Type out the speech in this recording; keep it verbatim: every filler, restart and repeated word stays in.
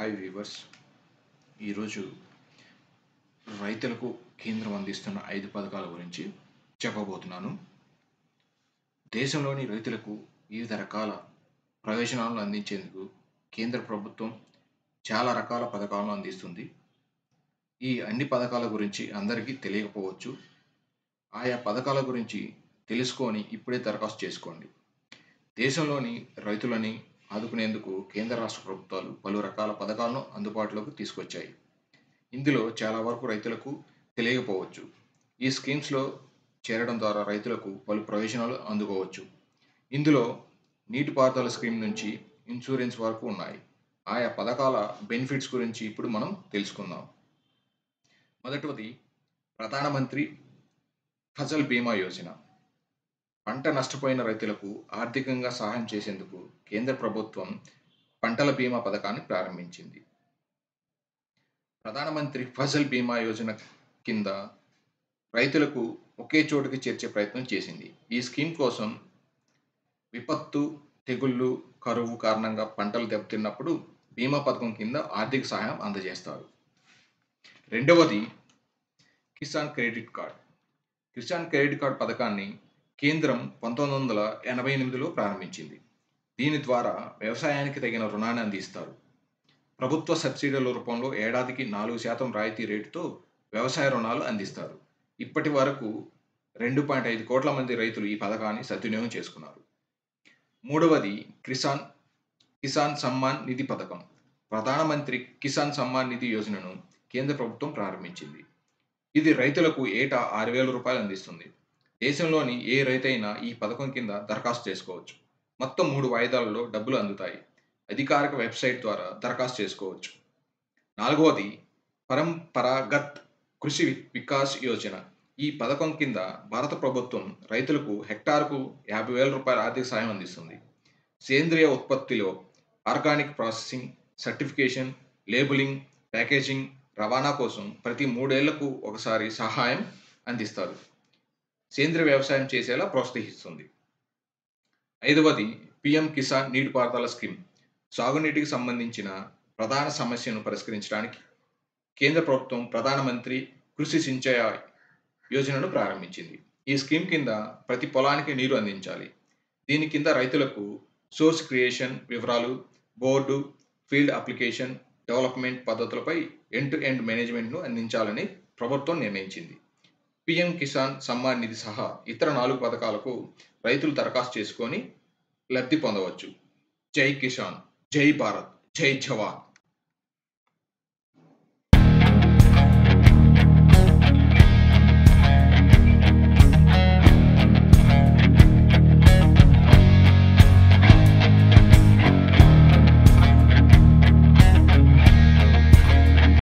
Hi weavers. ఈరోజు రైతులకు కేంద్రం అందిస్తున్న ఐదు పథకాల గురించి చెప్పబోతున్నాను. దేశంలోని రైతులకు వివిధ రకాల ప్రయోజనాలను అందించేందుకు కేంద్ర ప్రభుత్వం చాలా రకాల పథకాలను అందిస్తుంది. ఈ అన్ని పథకాల గురించి అందరికీ తెలియకపోవచ్చు. ఆయా పథకాల గురించి తెలుసుకొని ఇప్పుడే దరఖాస్తు చేసుకోండి. దేశంలోని రైతులని ఆదుకునేందుకు కేంద్ర రాష్ట్ర ప్రభుత్వాలు పలు రకాల పథకాలను అందుబాటులోకి తీసుకొచ్చాయి. ఇందులో చాలా వరకు రైతులకు తెలియకపోవచ్చు. ఈ స్కీమ్స్లో చేరడం ద్వారా రైతులకు పలు ప్రయోజనాలు అందుకోవచ్చు. ఇందులో నీటిపారుదల స్కీమ్ నుంచి ఇన్సూరెన్స్ వరకు ఉన్నాయి. ఆయా పథకాల బెనిఫిట్స్ గురించి ఇప్పుడు మనం తెలుసుకుందాం. మొదటిది ప్రధానమంత్రి ఫసల్ బీమా యోజన. పంట నష్టపోయిన రైతులకు ఆర్థికంగా సహాయం చేసేందుకు కేంద్ర ప్రభుత్వం పంటల బీమా పథకాన్ని ప్రారంభించింది. ప్రధానమంత్రి ఫసల్ బీమా యోజన కింద రైతులకు ఒకే చోటుకి చేర్చే ప్రయత్నం చేసింది. ఈ స్కీమ్ కోసం విపత్తు, తెగుళ్ళు, కరువు కారణంగా పంటలు దెబ్బతిన్నప్పుడు బీమా పథకం కింద ఆర్థిక సహాయం అందజేస్తారు. రెండవది Kisan credit card. Kisan credit card పథకాన్ని కేంద్రం పంతొమ్మిది వందల ఎనభై ఎనిమిదిలో ప్రారంభించింది. దీని ద్వారా వ్యవసాయానికి తగిన రుణాన్ని అందిస్తారు. ప్రభుత్వ సబ్సిడీల రూపంలో ఏడాదికి నాలుగు శాతం రాయితీ రేటుతో వ్యవసాయ రుణాలు అందిస్తారు. ఇప్పటి వరకు రెండు పాయింట్ ఐదు కోట్ల మంది రైతులు ఈ పథకాన్ని సద్వినియోగం చేసుకున్నారు. మూడవది కిసాన్ కిసాన్ సమ్మాన్ నిధి పథకం. ప్రధానమంత్రి కిసాన్ సమ్మాన్ నిధి యోజనను కేంద్ర ప్రభుత్వం ప్రారంభించింది. ఇది రైతులకు ఏటా ఆరు వేల రూపాయలు అందిస్తుంది. దేశంలోని ఏ రైతైనా ఈ పథకం కింద దరఖాస్తు చేసుకోవచ్చు. మొత్తం మూడు వాయిదాలలో డబ్బులు అందుతాయి. అధికారిక వెబ్సైట్ ద్వారా దరఖాస్తు చేసుకోవచ్చు. నాలుగవది పరంపరాగత్ కృషి వికాస్ యోజన. ఈ పథకం కింద భారత ప్రభుత్వం రైతులకు హెక్టార్కు యాభై వేల రూపాయల ఆర్థిక సాయం అందిస్తుంది. సేంద్రియ ఉత్పత్తిలో organic processing, certification, labelling, packaging, రవాణా కోసం ప్రతి మూడేళ్లకు ఒకసారి సహాయం అందిస్తారు. సేంద్రియ వ్యవసాయం చేసేలా ప్రోత్సహిస్తుంది. ఐదవది పిఎం కిసాన్ నీటిపారుదల స్కీమ్. సాగునీటికి సంబంధించిన ప్రధాన సమస్యను పరిష్కరించడానికి కేంద్ర ప్రభుత్వం ప్రధానమంత్రి కృషి సించాయ్ యోజనను ప్రారంభించింది. ఈ స్కీమ్ కింద ప్రతి పొలానికి నీరు అందించాలి. దీని కింద రైతులకు సోర్స్ క్రియేషన్ వివరాలు, బోర్డు, ఫీల్డ్ అప్లికేషన్, డెవలప్మెంట్ పద్ధతులపై ఎండ్ టు ఎండ్ మేనేజ్మెంట్ను అందించాలని ప్రభుత్వం నిర్ణయించింది. పిఎం కిసాన్ సమ్మాన్ నిధి సహా ఇతర నాలుగు పథకాలకు రైతులు దరఖాస్తు చేసుకొని లబ్ధి పొందవచ్చు. జై కిసాన్, జై భారత్, జై జవాన్.